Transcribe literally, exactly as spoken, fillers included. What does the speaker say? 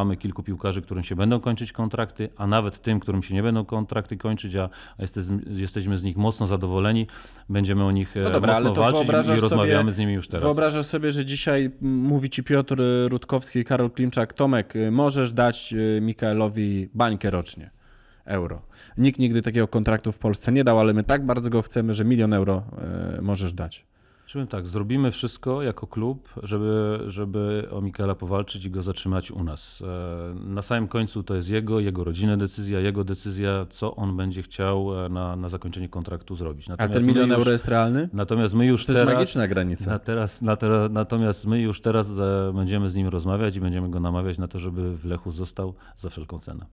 mamy kilku piłkarzy, którym się będą kończyć kontrakty, a nawet tym, którym się nie będą kontrakty kończyć, a jesteśmy, jesteśmy z nich mocno zadowoleni. Będziemy o nich No dobra, mocno walczyć i rozmawiamy sobie, z nimi już teraz. Wyobrażasz sobie, że dzisiaj mówi ci Piotr Rutkowski i Karol Klimczak: Tomek, możesz dać Mikaelowi bańkę rocznie, euro. Nikt nigdy takiego kontraktu w Polsce nie dał, ale my tak bardzo go chcemy, że milion euro możesz dać. Powiem tak, zrobimy wszystko jako klub, żeby, żeby o Mikaela powalczyć i go zatrzymać u nas. Na samym końcu to jest jego, jego rodzinna decyzja, jego decyzja, co on będzie chciał na, na zakończenie kontraktu zrobić. Natomiast A ten milion już, euro jest realny? Natomiast my już to teraz... To jest magiczna granica. Na teraz, na te, natomiast my już teraz będziemy z nim rozmawiać i będziemy go namawiać na to, żeby w Lechu został za wszelką cenę.